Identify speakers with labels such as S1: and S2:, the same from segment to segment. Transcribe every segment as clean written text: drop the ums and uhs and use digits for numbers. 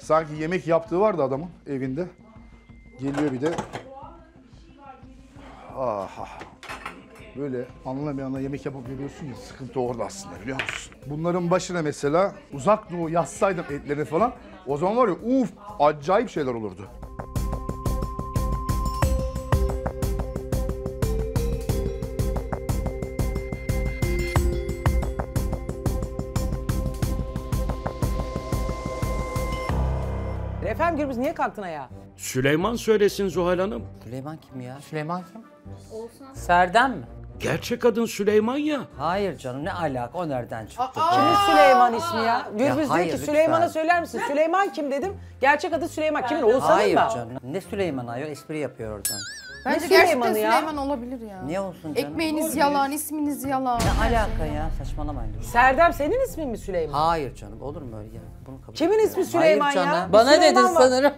S1: Sanki yemek yaptığı vardı adamın evinde. Geliyor bir de. Aha. Böyle anlamayanla yemek yapıp veriyorsun ya, sıkıntı orada aslında, biliyor musun? Bunların başına mesela Uzak Doğu yazsaydım etlerini falan, o zaman var ya acayip şeyler olurdu.
S2: Efendim Gürbüz, niye kalktın ayağa?
S3: Süleyman söylesin Zuhal Hanım.
S4: Süleyman kim ya? Süleyman kim?
S5: Serdem mi?
S3: Gerçek adın Süleyman ya.
S4: Hayır canım, ne alaka, o nereden çıktı?
S2: Kimin Süleyman ismi ya? Gürbüz diyor
S4: hayır,
S2: ki
S4: lütfen.
S2: Süleyman'a söyler misin? Süleyman kim dedim. Gerçek adı Süleyman. Kimin? Oğuzhan'ın
S4: Hayır
S2: mı?
S4: canım. Ne Süleyman ayol, espri yapıyor oradan.
S6: Bence
S2: Süleyman'ı
S6: gerçekten
S2: ya?
S6: Süleyman olabilir ya.
S4: Niye olsun canım?
S6: Ekmeğiniz yalan, isminiz yalan.
S4: Ne alaka ya, saçmalamayın. Dur.
S2: Serdem senin ismin mi Süleyman?
S4: Hayır canım, olur mu öyle ya? Bunu kabul
S2: Kimin
S4: etmiyorum.
S2: ismi Süleyman
S4: Hayır
S2: ya?
S4: canım.
S5: Bana
S2: Süleyman
S5: dedin
S2: var.
S5: sanırım.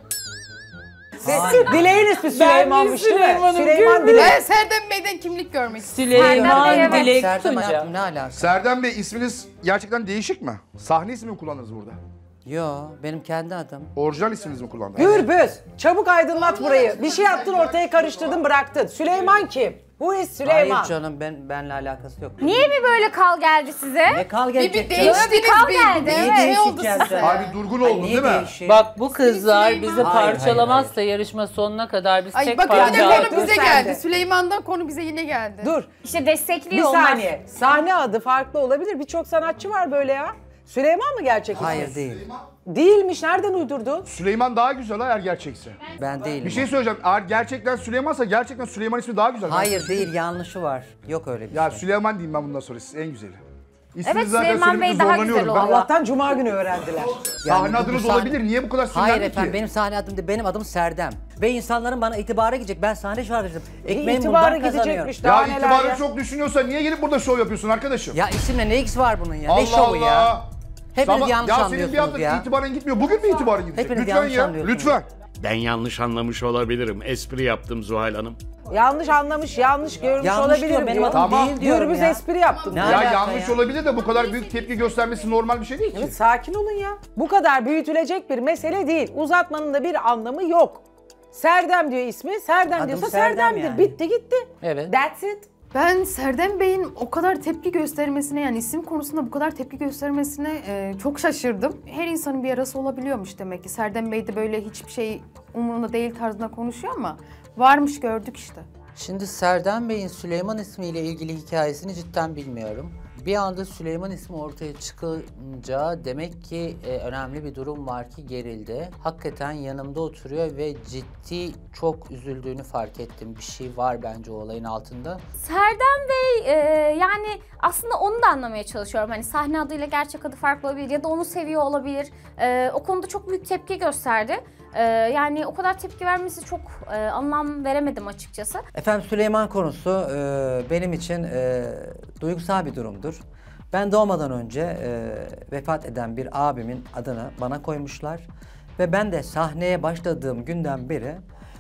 S2: Dilek'in ismi Süleyman'mış değil mi?
S5: Süleyman'ım,
S2: Süleyman
S5: Gürbüz.
S2: Dilek.
S6: Ben Serdem Bey'den kimlik görmek istiyorum.
S5: Süleyman Dilek
S4: Serdem
S5: Tunca.
S4: hayatım, ne alaka?
S1: Serdem Bey, isminiz gerçekten değişik mi? Sahne ismi mi kullandınız burada?
S4: Yo, benim kendi adım.
S1: Orijinal isminiz mi kullandınız?
S2: Gürbüz, çabuk aydınlat burayı. Bir şey yaptın, ortaya karıştırdın, bıraktın. Süleyman kim? Who is Süleyman?
S4: Hayır canım, benle alakası yok.
S7: Niye bir böyle kal geldi size?
S4: Ne kal gelecek
S6: Bir
S4: canım?
S6: değiştiniz
S7: kal
S6: bir.
S7: geldi,
S6: Bir
S7: evet.
S6: şey oldu
S4: Değişeceğiz
S6: size.
S4: canım.
S1: Abi durgun
S4: Ay,
S1: oldun
S4: niye
S1: değil mi?
S4: değişir?
S5: Bak bu kızlar
S6: Süleyman.
S5: bizi
S4: Hayır,
S5: parçalamazsa yarışma sonuna kadar biz
S6: Ay
S5: tek
S6: bakın bir de
S5: parça
S6: konu
S5: aldık.
S2: Dur
S6: bize
S2: sen
S6: geldi.
S2: de.
S6: Süleyman'dan konu bize yine geldi.
S2: Dur,
S7: İşte
S2: bir
S7: destekliyor onlar.
S2: saniye. Sahne adı farklı olabilir. Birçok sanatçı var böyle ya. Süleyman mı gerçek ismi?
S4: Hayır değil.
S2: Değilmiş, nereden uydurdun?
S1: Süleyman daha güzel ha, eğer gerçekse.
S4: Ben değilim.
S1: Bir şey söyleyeceğim, eğer gerçekten Süleyman'sa gerçekten Süleyman ismi daha güzel.
S4: Hayır değil, yanlışı var. Yok öyle bir
S1: Ya
S4: şey.
S1: Süleyman diyeyim ben bundan sonra, siz en güzeli. İsminizi
S7: Evet,
S1: zaten
S7: Süleyman
S1: söylemekte
S7: Bey daha
S1: zorlanıyorum
S7: güzel
S1: ben.
S7: oldu.
S2: Allah'tan cuma günü öğrendiler.
S1: Sahne
S4: bu
S1: adınız
S4: sahne-
S1: olabilir, niye bu kadar sinirlendi
S4: Hayır
S1: ki?
S4: efendim, benim sahne adım değil, benim adım Serdem. Ve insanların bana itibarı gidecek, ben sahne şarkıcıyım. Ekmeğimi
S2: İtibarı
S4: buradan kazanıyorum.
S2: gidecekmiş daha
S1: Ya
S2: neler
S1: itibarını
S2: ya.
S1: çok düşünüyorsan niye gelip burada şov yapıyorsun arkadaşım?
S4: Ya isimle ne ilgisi var bunun ya?
S1: Allah
S4: Ne şovu ya?
S1: Allah.
S4: Hepiniz yanlış
S1: ya senin bir
S4: anlıyorsunuz
S1: hafta
S4: ya.
S1: itibarın gitmiyor, bugün mü itibarın gidecek?
S4: Hepiniz
S1: Lütfen
S4: yanlış
S1: ya,
S4: anlıyorsunuz.
S1: lütfen.
S3: Ben yanlış anlamış olabilirim. Espri yaptım Zuhal Hanım.
S2: Yanlış anlamış, yanlış görmüş
S4: Yanlış
S2: olabilirim
S4: diyor, benim
S2: diyor.
S4: adım
S1: Tamam.
S4: değil diyorum
S2: Gürbüz
S4: ya.
S2: espri yaptım.
S4: Ne
S1: Ya
S4: alaka
S1: yanlış
S4: ya?
S1: olabilir de bu kadar büyük tepki göstermesi normal bir şey değil ki.
S2: Evet, sakin olun ya. Bu kadar büyütülecek bir mesele değil. Uzatmanın da bir anlamı yok. Serdem diyor ismi. Serdem
S4: Adım
S2: diyorsa
S4: Serdem
S2: Serdem'dir.
S4: yani.
S2: Bitti gitti.
S5: Evet.
S2: That's it.
S6: Ben Serdem Bey'in o kadar tepki göstermesine, yani isim konusunda bu kadar tepki göstermesine çok şaşırdım. Her insanın bir yarası olabiliyormuş demek ki. Serdem Bey de böyle hiçbir şey umurunda değil tarzında konuşuyor ama varmış, gördük işte.
S5: Şimdi Serdem Bey'in Süleyman ismiyle ilgili hikayesini cidden bilmiyorum. Bir anda Süleyman ismi ortaya çıkınca demek ki önemli bir durum var ki gerildi. Hakikaten yanımda oturuyor ve ciddi çok üzüldüğünü fark ettim. Bir şey var bence o olayın altında.
S7: Serdem Bey yani aslında onu da anlamaya çalışıyorum. Hani sahne adıyla gerçek adı farklı olabilir ya da onu seviyor olabilir. O konuda çok büyük tepki gösterdi. Yani o kadar tepki vermesi çok anlam veremedim açıkçası.
S4: Efendim Süleyman konusu benim için duygusal bir durumdur. Ben doğmadan önce vefat eden bir abimin adını bana koymuşlar. Ve ben de sahneye başladığım günden beri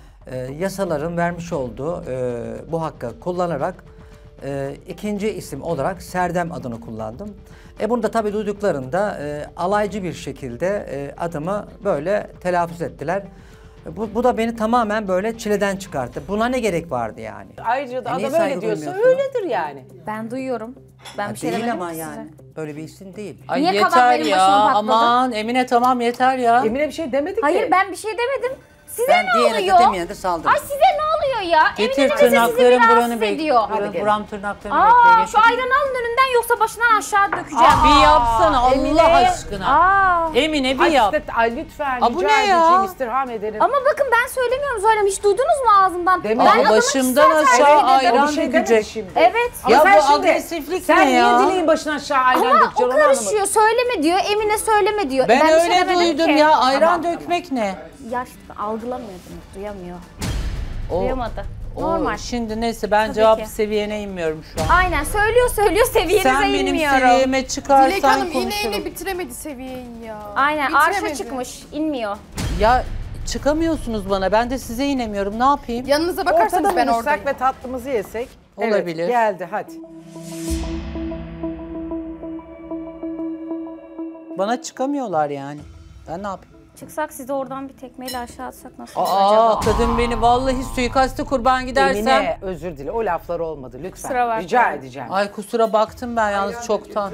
S4: yasaların vermiş olduğu bu hakkı kullanarak ikinci isim olarak Serdem adını kullandım. Bunu da tabii duyduklarında alaycı bir şekilde adımı böyle telaffuz ettiler. Bu da beni tamamen böyle çileden çıkarttı. Buna ne gerek vardı yani?
S2: Ayrıca da
S4: Niye
S2: adam öyle
S4: saygı
S2: diyorsa
S4: duymuyorsun?
S2: öyledir yani.
S7: Ben duyuyorum. Ben bir şey
S4: Değil
S7: demedim
S4: ama
S7: ki
S4: yani.
S7: size.
S4: Böyle bir isim değil.
S5: Ay
S7: Niye
S5: yeter
S7: kabakların
S5: ya,
S7: başına patladı?
S5: aman Emine tamam yeter ya.
S2: Emine bir şey demedi ki.
S7: Hayır ben bir şey demedim. Size
S4: Ben
S7: ne
S4: diyene de
S7: oluyor?
S4: demeyene de saldırdım.
S7: Ay size ne oluyor ya?
S5: Getir
S7: Emine'nin sesi sizi
S5: tırnakların
S7: rahatsız
S5: buranı
S7: ediyor.
S5: bekliyor. Buram tırnaklarını
S7: Aa
S5: bekliyor.
S7: şu ayran alın önünden yoksa başından aşağı dökeceğim.
S5: Bir yapsana Allah
S2: Emine.
S5: aşkına.
S7: Aa.
S5: Emine bir
S2: Ay,
S5: yap.
S2: ay lütfen
S5: Aa, bu
S2: rica
S5: ne ya?
S2: edeceğim, istirham ederim.
S7: Ama bakın ben söylemiyorum Zuhal Hanım. Hiç duydunuz mu ağzımdan?
S2: Demin-
S7: Ben
S2: Aa,
S7: adamın
S5: başımdan
S7: zaten
S5: aşağı
S7: öyle dedim.
S5: ayran
S2: O bir şey demedi
S5: dökecek.
S2: şimdi.
S7: Evet.
S2: Ama
S5: Ya
S2: sen
S5: bu
S2: şimdi-
S5: agresiflik
S2: sen
S5: ne ya?
S2: niye dileğin başına aşağı ayran
S7: Ama
S2: dökeceksin
S7: o
S2: onu anlamadım.
S7: karışıyor. Söyleme diyor. Emine söyleme diyor.
S5: Ben
S7: bir şey
S5: öyle
S7: demedim
S5: duydum
S7: ki.
S5: ya ayran dökmek ne?
S7: Ya işte algılamıyordunuz. Duyamıyor.
S5: O-
S7: Duyamadı.
S5: o
S7: Normal.
S5: Şimdi neyse ben
S7: Tabii
S5: cevap
S7: ki.
S5: seviyene inmiyorum şu an.
S7: Aynen söylüyor seviyenize
S5: Sen benim
S7: inmiyorum.
S5: seviyeme
S6: Dilek
S5: çıkarsan
S6: Hanım yine
S5: konuşurum.
S6: bitiremedi seviyeyi ya.
S7: Aynen
S6: Bitiremedi.
S7: arşa çıkmış. İnmiyor.
S5: Ya çıkamıyorsunuz bana ben de size inemiyorum ne yapayım?
S6: Yanınıza bakarsanız
S2: Ortada
S6: ben
S2: buluşsak
S6: oradayım.
S2: ve tatlımızı yesek.
S5: Olabilir.
S2: Evet, geldi hadi.
S5: Bana çıkamıyorlar yani. Ben ne yapayım?
S7: Çıksak sizi oradan bir tekmeyle aşağı atsak nasıl olur acaba?
S5: Aa kadın beni vallahi suikaste kurban gidersem.
S2: Emine özür dile. O laflar olmadı lütfen.
S7: Kusura bakma.
S2: Rica edeceğim.
S5: Ay kusura baktım ben yalnız çoktan.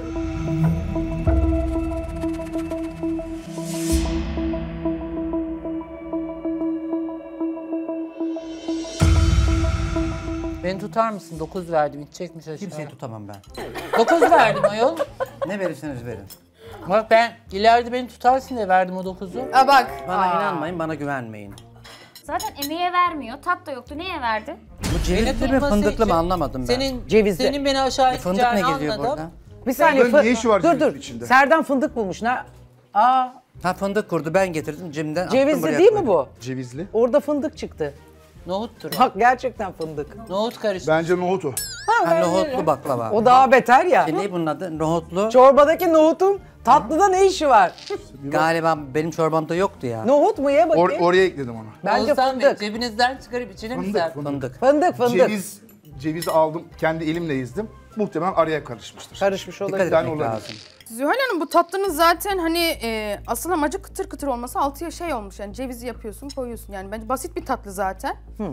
S5: Beni tutar mısın? 9 verdim. İçecekmiş aşağı.
S4: Kimseyi tutamam ben.
S5: 9 verdim ayol.
S4: Ne verirseniz verin.
S5: Bak ben ileride beni tutarsın diye verdim o 9'u.
S6: Aa bak.
S4: Bana inanmayın, bana güvenmeyin.
S7: Zaten emeğe vermiyor. Tat da yoktu. Neye verdi?
S4: Bu cevizli mi
S5: tutması
S4: fındıklı
S5: için
S4: mı anlamadım ben.
S2: Cevizli.
S5: Senin beni aşağı
S4: Fındık ne
S5: iteceğini
S4: geziyor
S5: anladım.
S4: burada?
S2: Bir saniye.
S1: Bunların ne işi var
S2: dur
S1: cevizin
S2: dur.
S1: içinde?
S2: Serdar fındık bulmuş. Aa,
S4: Ha fındık kurdu, ben getirdim cimden attım
S2: cevizli
S4: buraya
S2: değil mi
S4: koydum.
S2: bu?
S1: Cevizli.
S2: Orada fındık çıktı.
S5: Nohuttur.
S2: Bak gerçekten fındık.
S5: Nohut karıştı.
S1: Bence nohut o.
S4: Ha, nohutlu baklava.
S2: O daha beter ya.
S4: Ne bunun adı? Nohutlu.
S2: Çorbadaki nohutun tatlıda ne işi var?
S4: Galiba benim çorbamda yoktu ya.
S2: Nohut mu ye bakayım?
S1: Oraya ekledim onu.
S2: Bence
S5: Oğuzhan Bey,
S2: fındık.
S5: cebinizden çıkarıp içine mi
S1: Fındık,
S5: serdin?
S1: fındık.
S4: Fındık.
S2: Fındık.
S1: Cevizi aldım, kendi elimle ezdim. Muhtemelen araya karışmıştır.
S2: Karışmış
S4: Dikkat
S2: olabilir.
S1: Ben
S4: etmek
S1: olabilir.
S4: lazım.
S6: Zühal Hanım bu tatlının zaten hani asıl amacı kıtır kıtır olması altıya şey olmuş yani cevizi yapıyorsun koyuyorsun yani bence basit bir tatlı zaten.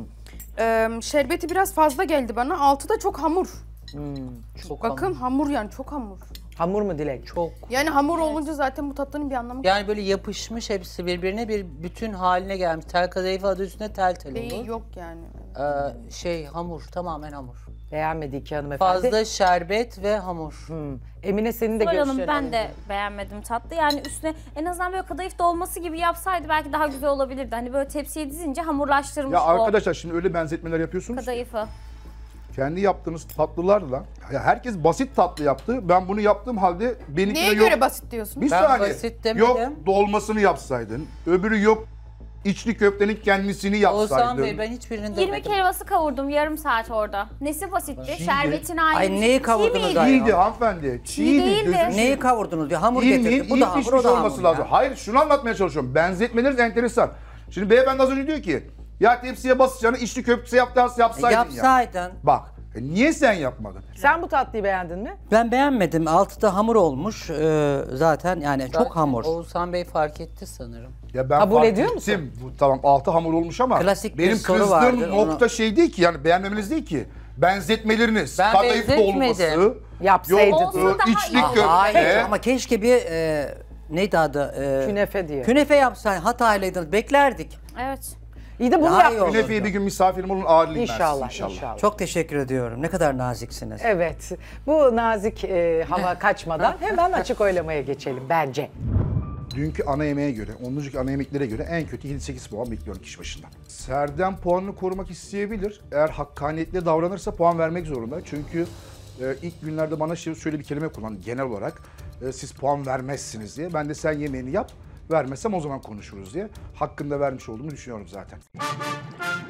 S6: Şerbeti biraz fazla geldi bana altı da çok hamur.
S5: Çok
S6: Bakın hamur yani çok hamur.
S2: Hamur mu Dilek?
S5: Çok.
S6: Yani hamur olunca zaten bu tatlının bir anlamı
S5: Yani böyle yapışmış hepsi birbirine bir bütün haline gelmiş. Tel kadayıfı adı üstünde tel tel
S6: değil
S5: olur.
S6: yok yani.
S5: Hamur, tamamen hamur.
S2: Beğenmedi iki hanımefendi.
S5: Fazla şerbet ve hamur.
S2: Emine senin de
S7: Zuhal Hanım
S2: görüşlerin.
S7: ben de beğenmedim tatlı. Yani üstüne en azından böyle kadayıf dolması gibi yapsaydı belki daha güzel olabilirdi. Hani böyle tepsiye dizince hamurlaştırmış
S1: Ya
S7: o
S1: arkadaşlar şimdi öyle benzetmeler yapıyorsunuz.
S7: kadayıfı.
S1: Kendi yaptığınız tatlılarla, ya herkes basit tatlı yaptı. Ben bunu yaptığım halde benimkine
S6: Neye
S1: yok.
S6: göre basit diyorsun?
S1: Bir
S5: Ben
S1: saniye.
S5: basit demedim.
S1: Yok dolmasını yapsaydın. Öbürü yok içli köftenin kendisini yapsaydın.
S5: Oğuzhan Bey ben hiçbirini
S7: 20
S5: demedim.
S7: helvası kavurdum yarım saat orada. Nesi basitti? Şerbetin aynı.
S4: Ay, neyi kavurdunuz
S7: miydi?
S4: ay?
S1: İyiydi hanımefendi. Çiğdi.
S7: değildi.
S1: gözünü
S4: Neyi kavurdunuz diyor. Hamur
S1: İyi mi?
S4: getirdim. Bu
S1: İyi
S4: da hamur,
S1: pişmiş
S4: o da
S1: olması
S4: hamur
S1: lazım.
S4: ya.
S1: Hayır şunu anlatmaya çalışıyorum. Benzetmeleriniz enteresan. Şimdi beyefendi az önce diyor ki ya tepsiye basacağını içli köfte yapsaydın ya.
S4: Yapsaydın.
S1: Bak niye sen yapmadın?
S2: Sen bu tatlıyı beğendin mi?
S4: Ben beğenmedim. Altı da hamur olmuş zaten yani
S5: Zaten
S4: çok hamur.
S5: Oğuzhan Bey fark etti sanırım.
S1: Ya ben
S2: Kabul
S1: fark
S2: ediyor
S1: ettim. Bu tamam altı hamur olmuş ama
S4: Klasik bir
S1: benim
S4: soru
S1: kızdığım
S4: vardır,
S1: nokta
S4: onu-
S1: şey değil ki yani beğenmemeniz değil ki. Benzetmeleriniz,
S5: Ben
S1: kadayıf
S5: benzetmedim.
S1: dolması,
S2: Yapsaydın.
S1: yok
S7: Olsa daha
S1: içli
S7: iyi
S1: köfte.
S7: olur.
S4: Hayır ama keşke bir neydi adı?
S2: Künefe diye.
S4: Künefe yapsaydın. Hataylıydınız. Beklerdik.
S7: Evet.
S2: İyi de bunu
S4: Daha iyi
S2: yap.
S4: oldu.
S1: Künefe'ye bir gün misafirim olun ağırlayayım ben
S2: İnşallah,
S1: sizi
S2: inşallah.
S4: Çok teşekkür ediyorum. Ne kadar naziksiniz.
S2: Evet. Bu nazik hava kaçmadan hemen açık oylamaya geçelim bence.
S1: Dünkü ana yemeğe göre, ondan önceki ana yemeklere göre en kötü 7-8 puan bekliyorum kişi başından. Serdem puanını korumak isteyebilir. Eğer hakkaniyetli davranırsa puan vermek zorunda. Çünkü ilk günlerde bana şöyle bir kelime kullandı genel olarak. Siz puan vermezsiniz diye. Ben de sen yemeğini yap, vermezsem o zaman konuşuruz diye. Hakkında vermiş olduğumu düşünüyorum zaten.